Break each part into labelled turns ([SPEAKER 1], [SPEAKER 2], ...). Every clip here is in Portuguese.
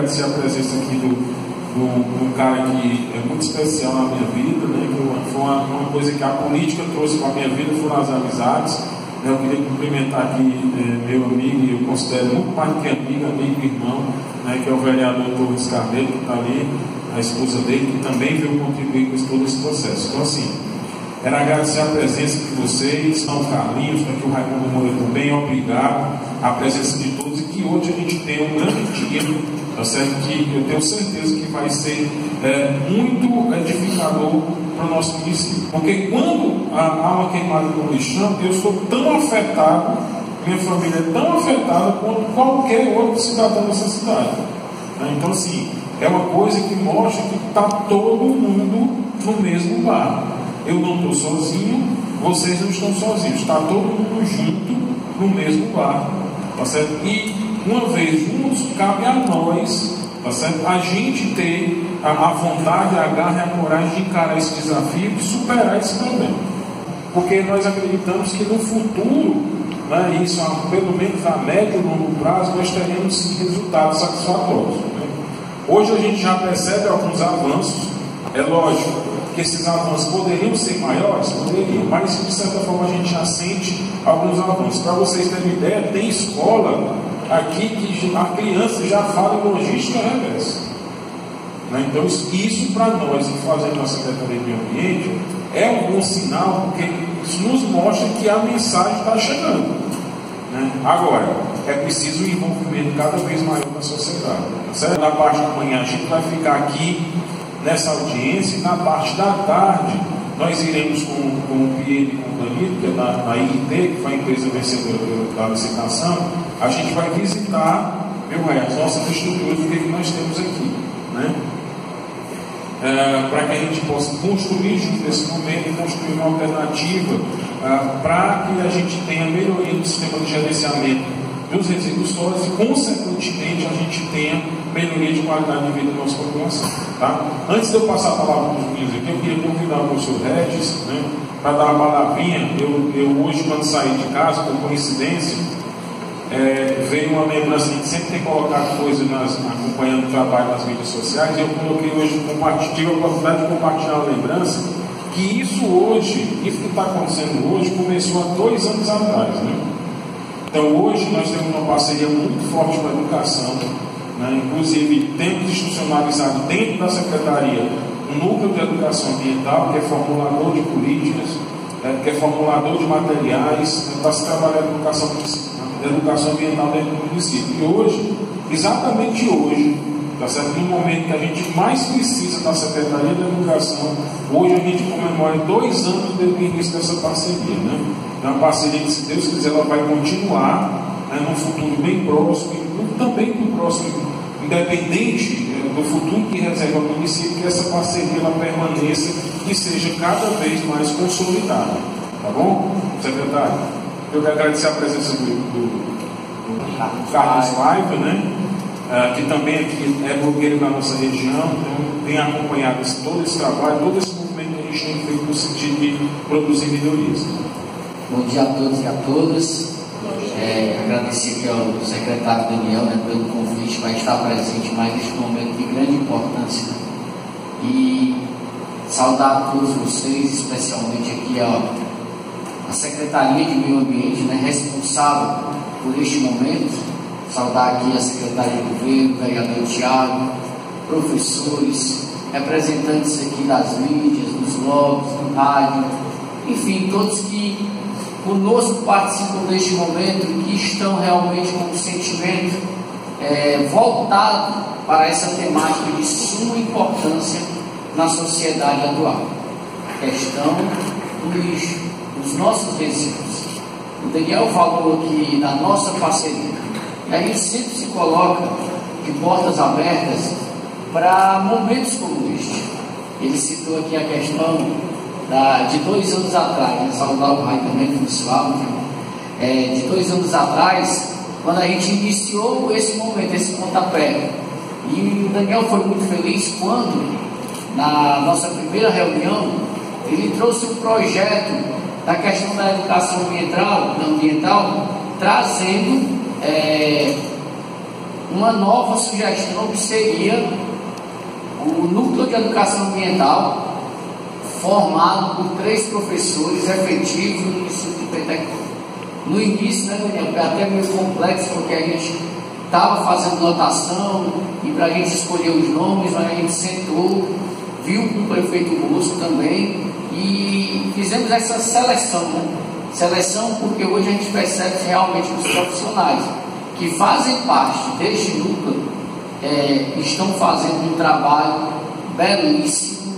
[SPEAKER 1] agradecer a presença aqui do cara que é muito especial na minha vida, né? Foi uma coisa que a política trouxe para a minha vida, foram as amizades. Eu queria cumprimentar aqui meu amigo, e eu considero muito mais que amigo e irmão, né? Que é o vereador Torres Carneiro, que está ali, a esposa dele, que também veio contribuir com todo esse processo. Então, assim, era agradecer a presença de vocês, São Carlinhos, para que o Raimundo Moura também, obrigado a presença de todos, e que hoje a gente tenha um grande dia, tá certo? Que eu tenho certeza que vai ser muito edificador para o nosso município. Porque quando há uma queimada no lixão, eu sou tão afetado, minha família é tão afetada quanto qualquer outro cidadão dessa cidade. Então, assim, é uma coisa que mostra que está todo mundo no mesmo barco. Eu não estou sozinho, vocês não estão sozinhos, está todo mundo junto no mesmo barco, tá certo? E uma vez juntos, cabe a nós, tá certo? A gente ter a vontade, a garra e a coragem de encarar esse desafio e de superar esse problema. Porque nós acreditamos que no futuro, né, isso pelo menos a médio e longo prazo, nós teremos sim resultados satisfatórios. Né? Hoje a gente já percebe alguns avanços, é lógico que esses avanços poderiam ser maiores, poderiam, mas de certa forma a gente já sente alguns avanços. Para vocês terem ideia, tem escola aqui que a criança já fala em logística reversa. Né? Então isso para nós que fazemos na Secretaria de Meio Ambiente é um bom sinal, porque isso nos mostra que a mensagem está chegando. Né? Agora, é preciso um envolvimento cada vez maior na sociedade. Certo? Na parte da manhã a gente vai ficar aqui nessa audiência, e na parte da tarde nós iremos com o Pierre e com o Danilo, que é da IIT, que foi a empresa vencedora da licitação. A gente vai visitar as nossas estruturas, o que nós temos aqui, né? Para que a gente possa construir junto nesse momento e construir uma alternativa para que a gente tenha melhoria do sistema de gerenciamento dos resíduos sólidos e, consequentemente, a gente tenha melhoria de qualidade de vida da nossa população. Tá? Antes de eu passar a palavra para os meninos aqui, eu queria convidar o professor Regis, né, para dar uma palavrinha. Eu hoje, quando saí de casa, por coincidência, veio uma lembrança, a gente sempre tem colocado coisas acompanhando o trabalho nas mídias sociais, e eu coloquei hoje, tive a oportunidade de compartilhar uma lembrança, que isso que está acontecendo hoje, começou há 2 anos atrás, né? Então hoje nós temos uma parceria muito forte com a educação, né? Inclusive temos institucionalizado dentro da Secretaria um núcleo de educação ambiental, que é formulador de políticas, que é formulador de materiais, está se trabalhando educação ambiental dentro do município. E hoje, exatamente hoje, tá certo? No momento que a gente mais precisa da Secretaria da Educação, hoje a gente comemora 2 anos desde o início dessa parceria, né? É uma parceria que, se Deus quiser, ela vai continuar, né, num futuro bem próximo, e também no próximo, independente do futuro que reserva ao município, que essa parceria ela permaneça e seja cada vez mais consolidada. Tá bom, secretário? Eu quero agradecer a presença do Carlos Live, né? Que também aqui é blogueiro da nossa região, então tem acompanhado todo esse trabalho, todo esse movimento que a gente tem feito no sentido de produzir melhorias.
[SPEAKER 2] Bom dia a todos e a todas. Agradecer aqui ao secretário Daniel, né, pelo convite para estar presente mais neste momento de grande importância. E saudar a todos vocês, especialmente aqui a Secretaria de Meio Ambiente, né, responsável por este momento. Saudar aqui a Secretaria de Governo, o vereador Tiago, professores, representantes aqui das mídias, dos blogs, do rádio, enfim, todos que conosco participam deste momento e que estão realmente com um sentimento voltado para essa temática de suma importância na sociedade atual. A questão do lixo, dos nossos resíduos. O Daniel falou aqui da nossa parceria. E aí sempre se coloca de portas abertas para momentos como este. Ele citou aqui a questão de 2 anos atrás, né? Saudar o Rai também, Funcional, de 2 anos atrás, quando a gente iniciou esse momento, esse pontapé. E o Daniel foi muito feliz quando, na nossa primeira reunião, ele trouxe um projeto da questão da educação ambiental, trazendo uma nova sugestão que seria o Núcleo de Educação Ambiental, formado por 3 professores efetivos no município de Pentecostes. No início, né, Daniel, foi até meio complexo, porque a gente estava fazendo lotação e para a gente escolher os nomes, mas a gente sentou, viu com o prefeito Bosco também e fizemos essa seleção, né? Seleção porque hoje a gente percebe que realmente os profissionais que fazem parte deste núcleo estão fazendo um trabalho belíssimo,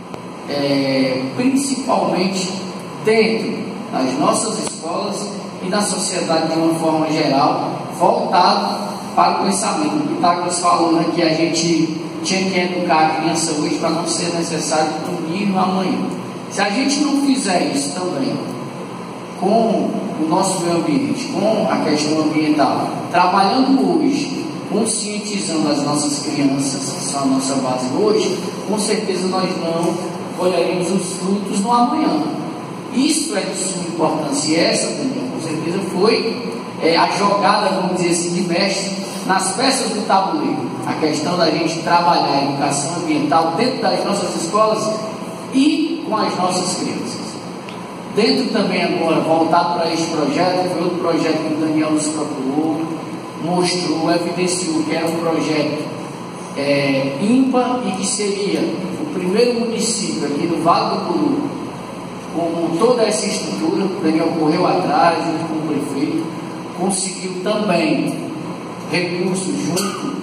[SPEAKER 2] principalmente dentro das nossas escolas e da sociedade de uma forma geral, voltado para o pensamento. O Pitágoras falou, né, que a gente tinha que educar a criança hoje para não ser necessário punir amanhã. Se a gente não fizer isso também com o nosso meio ambiente, com a questão ambiental, trabalhando hoje, conscientizando as nossas crianças, que são a nossa base hoje, com certeza nós não colheremos os frutos no amanhã. Isso é de suma importância, e essa também, com certeza, foi a jogada, vamos dizer assim, de mestre nas peças do tabuleiro. A questão da gente trabalhar a educação ambiental dentro das nossas escolas e com as nossas crianças. Dentro também agora, voltado para este projeto, foi outro projeto que o Daniel nos procurou, mostrou, evidenciou que era um projeto ímpar e que seria o primeiro município aqui do Vale do Puru, com toda essa estrutura. O Daniel correu atrás, junto com o prefeito, conseguiu também recursos junto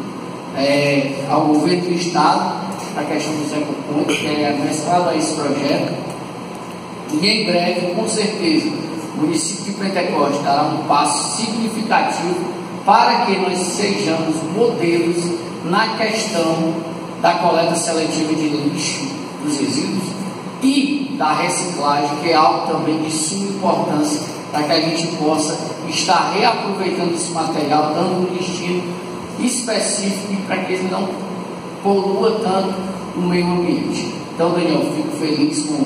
[SPEAKER 2] ao governo do estado, a questão dos ecopontos, que é administrado a esse projeto. E em breve, com certeza, o município de Pentecostes dará um passo significativo para que nós sejamos modelos na questão da coleta seletiva de lixo dos resíduos e da reciclagem, que é algo também de suma importância para que a gente possa estar reaproveitando esse material, dando um destino específico para que ele não polua tanto o meio ambiente. Então, Daniel, fico feliz com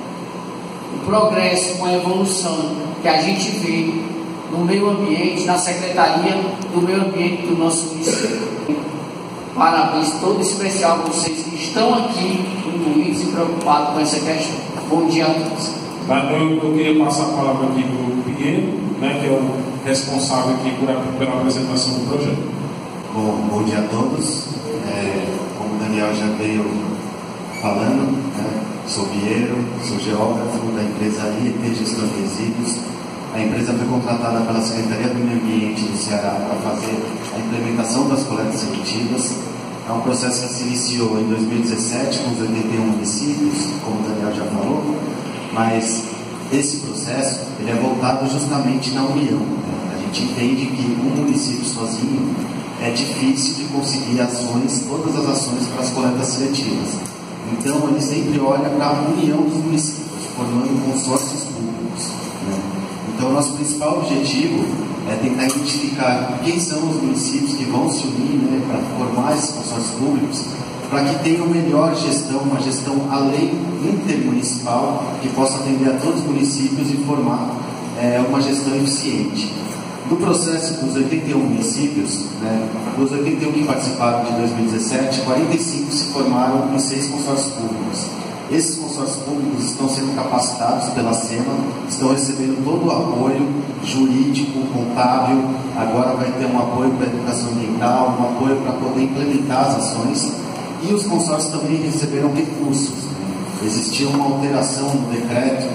[SPEAKER 2] o progresso, com a evolução que a gente vê no meio ambiente, na Secretaria do Meio Ambiente do nosso município. Parabéns todo especial a vocês que estão aqui incluídos e preocupados com essa questão. Bom dia a todos.
[SPEAKER 1] Eu queria passar a palavra aqui para o Pinheiro, né, que é o responsável aqui pela apresentação do projeto.
[SPEAKER 3] Bom dia a todos. Como o Daniel já veio falando, sou Pinheiro, sou geógrafo da empresa IEP Gestão de Resíduos. A empresa foi contratada pela Secretaria do Meio Ambiente do Ceará para fazer a implementação das coletas seletivas. É um processo que se iniciou em 2017 com os 81 municípios, como o Daniel já falou, mas esse processo ele é voltado justamente na união. A gente entende que um município sozinho é difícil de conseguir ações, todas as ações para as coletas seletivas. Então ele sempre olha para a união dos municípios, formando consórcios públicos. Então, o nosso principal objetivo é tentar identificar quem são os municípios que vão se unir para formar esses consórcios públicos, para que tenham melhor gestão, uma gestão além intermunicipal, que possa atender a todos os municípios e formar uma gestão eficiente. No processo dos 81 municípios, dos 81 que participaram de 2017, 45 se formaram em 6 consórcios públicos. Esses consórcios públicos estão sendo capacitados pela SEMA, estão recebendo todo o apoio jurídico, contábil, agora vai ter um apoio para a educação ambiental, um apoio para poder implementar as ações, e os consórcios também receberam recursos. Existia uma alteração no decreto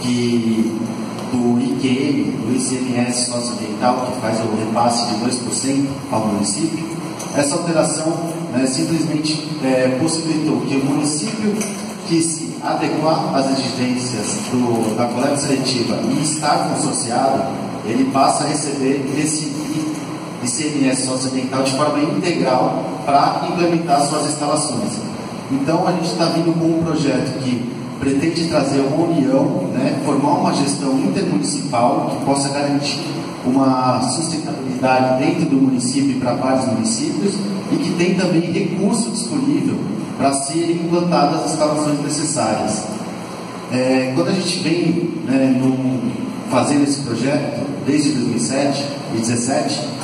[SPEAKER 3] do IQM, do ICMS socioambiental, que faz o repasse de 2% ao município. Essa alteração simplesmente possibilitou que o município que se adequar às exigências da coleta seletiva e estar consorciado, ele passa a receber esse ICMS socioambiental de forma integral para implementar suas instalações. Então, a gente está vindo com um projeto que pretende trazer uma união, formar uma gestão intermunicipal que possa garantir uma sustentabilidade dentro do município e para vários municípios, e que tem também recurso disponível para serem implantadas as instalações necessárias. Quando a gente vem fazendo esse projeto, desde 2007 e 2017,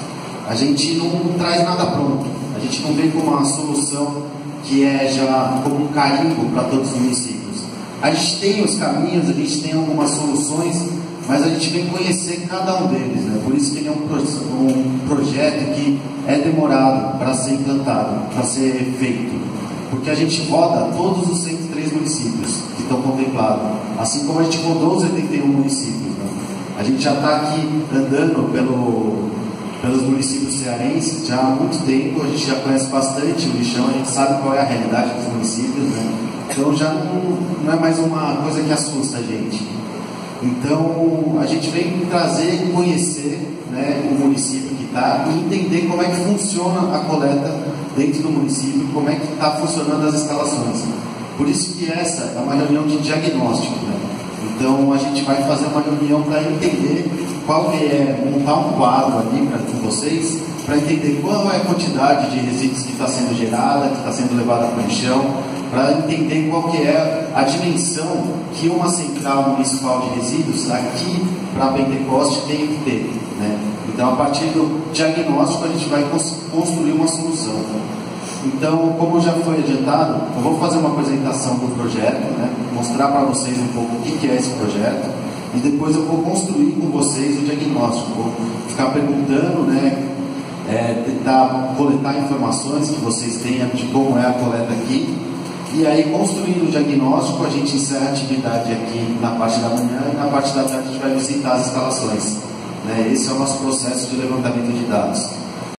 [SPEAKER 3] a gente não traz nada pronto, a gente não vem com uma solução que é já como um carimbo para todos os municípios. A gente tem os caminhos, a gente tem algumas soluções, mas a gente vem conhecer cada um deles, né? Por isso que ele é um projeto que é demorado para ser implantado, para ser feito, porque a gente roda todos os 103 municípios que estão contemplados, assim como a gente rodou os 81 municípios, né? A gente já está aqui andando pelos municípios cearenses já há muito tempo, a gente já conhece bastante o lixão, a gente sabe qual é a realidade dos municípios, né? Então já não é mais uma coisa que assusta a gente. Então a gente vem trazer e conhecer, né, o município que está e entender como é que funciona a coleta dentro do município, como é que está funcionando as instalações. Por isso que essa é uma reunião de diagnóstico, né? Então a gente vai fazer uma reunião para entender qual que é, montar um quadro ali com vocês, para entender qual é a quantidade de resíduos que está sendo gerada, que está sendo levada para o lixão, para entender qual que é a dimensão que uma central municipal de resíduos aqui para Pentecoste tem que ter, né? Então, a partir do diagnóstico, a gente vai construir uma solução. Então, como já foi adiantado, eu vou fazer uma apresentação do projeto, né? Mostrar para vocês um pouco o que é esse projeto, e depois eu vou construir com vocês o diagnóstico. Vou ficar perguntando, né? Tentar coletar informações que vocês tenham de como é a coleta aqui. E aí, construindo o diagnóstico, a gente encerra a atividade aqui na parte da manhã e na parte da tarde a gente vai visitar as instalações, né? Esse é o nosso processo de levantamento de dados.